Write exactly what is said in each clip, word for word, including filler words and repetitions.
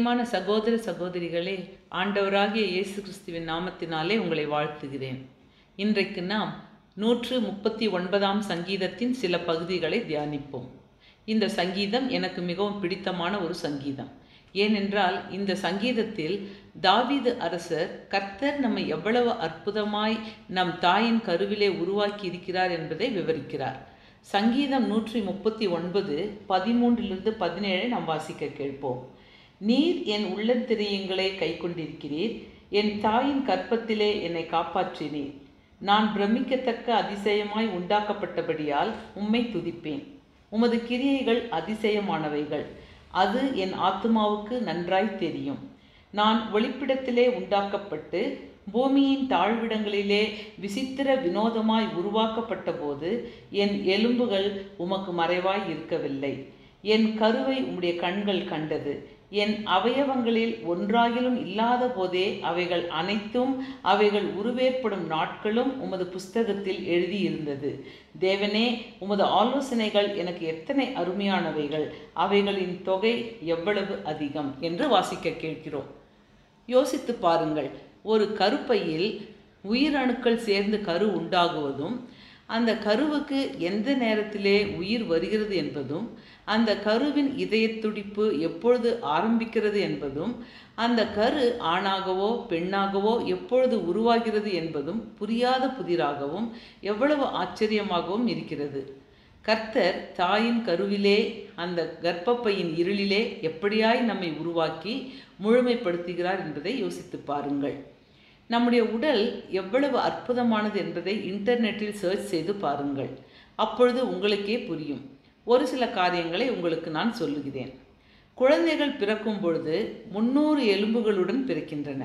பிரியமான சகோதர சகோதரிகளே, ஆண்டவராகிய இயேசு கிறிஸ்துவின் நாமத்தினாலே உங்களை வாழ்த்துகிறேன். இன்றைக்கு நாம் நூற்று முப்பத்தி ஒன்பதாம் சங்கீதத்தின் சில பகுதிகளை தியானிப்போம். இந்த சங்கீதம் எனக்கு மிகவும் பிடித்தமான ஒரு சங்கீதம். ஏனென்றால் இந்த சங்கீதத்தில் தாவீது அரசர் கர்த்தர் நம்மை எவ்வளவு அற்புதமாய் நம் தாயின் கருவிலே உருவாக்கி இருக்கிறார் என்பதை விவரிக்கிறார். சங்கீதம் நூற்றி முப்பத்தி ஒன்பது பதிமூன்றிலிருந்து பதினேழை நாம் வாசிக்க கேட்போம். நீர் என் உள்ளத்திரியங்களை கை கொண்டிருக்கிறீர், என் தாயின் கற்பத்திலே என்னை காப்பாற்றினீர். நான் பிரமிக்கத்தக்க அதிசயமாய் உண்டாக்கப்பட்டபடியால் உம்மை துதிப்பேன். உமது கிரியைகள் அதிசயமானவைகள், அது என் ஆத்துமாவுக்கு நன்றாய் தெரியும். நான் ஒளிப்பிடத்திலே உண்டாக்கப்பட்டு பூமியின் தாழ்விடங்களிலே விசித்திர வினோதமாய் உருவாக்கப்பட்ட போது என் எலும்புகள் உமக்கு மறைவாய் இருக்கவில்லை. என் கருவை உம்முடைய கண்கள் கண்டது. என் அவயவங்களில் ஒன்றாகிலும் இல்லாத போதே அவைகள் அனைத்தும் அவைகள் உருவேற்படும் நாட்களும் உமது புஸ்தகத்தில் எழுதியிருந்தது. தேவனே, உமது ஆலோசனைகள் எனக்கு எத்தனை அருமையானவைகள், அவைகளின் தொகை எவ்வளவு அதிகம் என்று வாசிக்க கேட்கிறோம். யோசித்து பாருங்கள். ஒரு கருப்பையில் உயிரணுக்கள் சேர்ந்து கரு உண்டாகுவதும், அந்த கருவுக்கு எந்த நேரத்திலே உயிர் வருகிறது என்பதும், அந்த கருவின் இதய துடிப்பு எப்பொழுது ஆரம்பிக்கிறது என்பதும், அந்த கரு ஆணாகவோ பெண்ணாகவோ எப்பொழுது உருவாகிறது என்பதும் புரியாத புதிராகவும் எவ்வளவு ஆச்சரியமாகவும் இருக்கிறது. கர்த்தர் தாயின் கருவிலே அந்த கர்ப்பப்பையின் இருளிலே எப்படியாய் நம்மை உருவாக்கி முழுமைப்படுத்துகிறார் என்பதை யோசித்து பாருங்கள். நம்முடைய உடல் எவ்வளவு அற்புதமானது என்பதை இன்டர்நெட்டில் சர்ச் செய்து பாருங்கள். அப்பொழுது உங்களுக்கே புரியும். ஒரு சில காரியங்களை உங்களுக்கு நான் சொல்லுகிறேன். குழந்தைகள் பிறக்கும் பொழுது முன்னூறு எலும்புகளுடன் பிறக்கின்றன.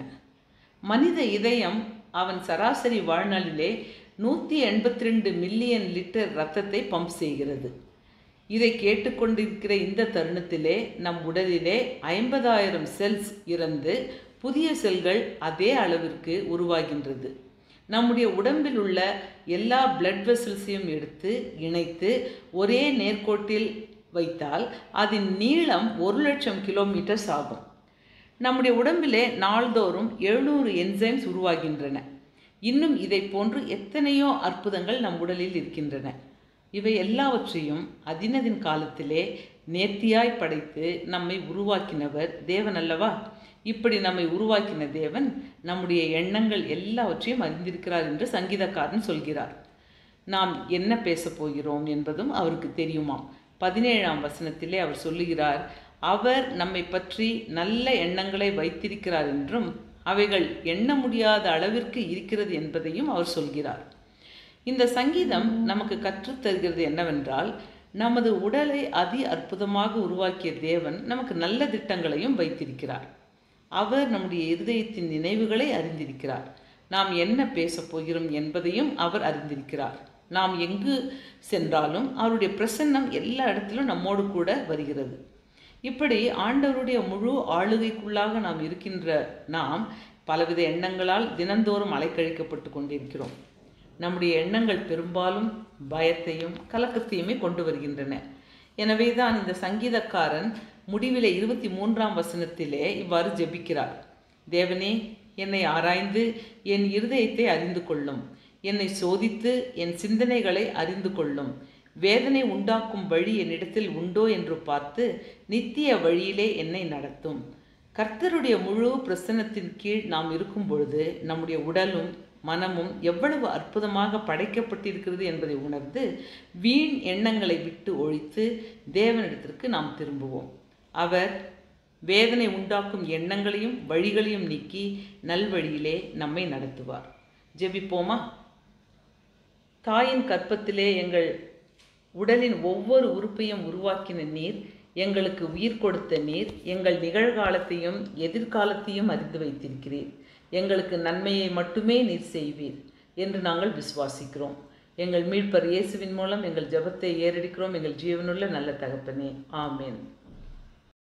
மனித இதயம் அவன் சராசரி வாழ்நாளிலே நூற்றி எண்பத்தி ரெண்டு மில்லியன் லிட்டர் இரத்தத்தை பம்ப் செய்கிறது. இதை கேட்டுக்கொண்டிருக்கிற இந்த தருணத்திலே நம் உடலிலே ஐம்பதாயிரம் செல்ஸ் இறந்து புதிய செல்கள் அதே அளவிற்கு உருவாகின்றது. நம்முடைய உடம்பில் உள்ள எல்லா பிளட் வெசல்ஸையும் எடுத்து இணைத்து ஒரே நேர்கோட்டில் வைத்தால் அதன் நீளம் ஒரு லட்சம் கிலோமீட்டர்ஸ் ஆகும். நம்முடைய உடம்பிலே நாள்தோறும் எழுநூறு என்சைம்ஸ் உருவாகின்றன. இன்னும் இதை போன்று எத்தனையோ அற்புதங்கள் நம் உடலில் இருக்கின்றன. இவை எல்லாவற்றையும் அதினதின் காலத்திலே நேர்த்தியாய் படைத்து நம்மை உருவாக்கினவர் தேவன் அல்லவா? இப்படி நம்மை உருவாக்கின தேவன் நம்முடைய எண்ணங்கள் எல்லாவற்றையும் அறிந்திருக்கிறார் என்று சங்கீதக்காரன் சொல்கிறார். நாம் என்ன பேசப் போகிறோம் என்பதும் அவருக்கு தெரியுமாம். பதினேழாம் வசனத்திலே அவர் சொல்லுகிறார், அவர் நம்மை பற்றி நல்ல எண்ணங்களை வைத்திருக்கிறார் என்றும் அவைகள் எண்ண முடியாத அளவிற்கு இருக்கிறது என்பதையும் அவர் சொல்கிறார். இந்த சங்கீதம் நமக்கு கற்றுத்தருகிறது என்னவென்றால், நமது உடலை அதி அற்புதமாக உருவாக்கிய தேவன் நமக்கு நல்ல திட்டங்களையும் வைத்திருக்கிறார். அவர் நம்முடைய இருதயத்தின் நினைவுகளை அறிந்திருக்கிறார். நாம் என்ன பேசப் போகிறோம் என்பதையும் அவர் அறிந்திருக்கிறார். நாம் எங்கு சென்றாலும் அவருடைய பிரசன்னம் எல்லா இடத்திலும் நம்மோடு கூட வருகிறது. இப்படி ஆண்டவருடைய முழு ஆளுகைக்குள்ளாக நாம் இருக்கின்ற நாம் பலவித எண்ணங்களால் தினந்தோறும் அலைக்கழிக்கப்பட்டு கொண்டிருக்கிறோம். நம்முடைய எண்ணங்கள் பெரும்பாலும் பயத்தையும் கலக்கத்தையுமே கொண்டு வருகின்றன. எனவே தான் இந்த சங்கீதக்காரன் முடிவிலே இருபத்தி மூன்றாம் வசனத்திலே இவ்வாறு ஜெபிக்கிறார். தேவனே, என்னை ஆராய்ந்து என் இருதயத்தை அறிந்து கொள்ளும். என்னை சோதித்து என் சிந்தனைகளை அறிந்து கொள்ளும். வேதனை உண்டாக்கும் வழி என்னிடத்தில் உண்டோ என்று பார்த்து நித்திய வழியிலே என்னை நடத்தும். கர்த்தருடைய முழு பிரசன்னத்தின் கீழ் நாம் இருக்கும் பொழுது நம்முடைய உடலும் மனமும் எவ்வளவு அற்புதமாக படைக்கப்பட்டிருக்கிறது என்பதை உணர்ந்து வீண் எண்ணங்களை விட்டு ஒழித்து தேவனிடத்திற்கு நாம் திரும்புவோம். அவர் வேதனை உண்டாக்கும் எண்ணங்களையும் வழிகளையும் நீக்கி நல்வழியிலே நம்மை நடத்துவார். ஜெபிப்போமா? தாயின் கற்பத்திலே எங்கள் உடலின் ஒவ்வொரு உறுப்பையும் உருவாக்கின நீர், எங்களுக்கு உயிர் கொடுத்த நீர், எங்கள் நிகழ்காலத்தையும் எதிர்காலத்தையும் அறிந்து வைத்திருக்கிறீர். எங்களுக்கு நன்மையை மட்டுமே நீர் செய்வீர் என்று நாங்கள் விசுவாசிக்கிறோம். எங்கள் மீட்பர் இயேசுவின் மூலம் எங்கள் ஜெபத்தை ஏறெடுக்கிறோம். எங்கள் ஜீவனுள்ள நல்ல தகப்பனே, ஆமேன்.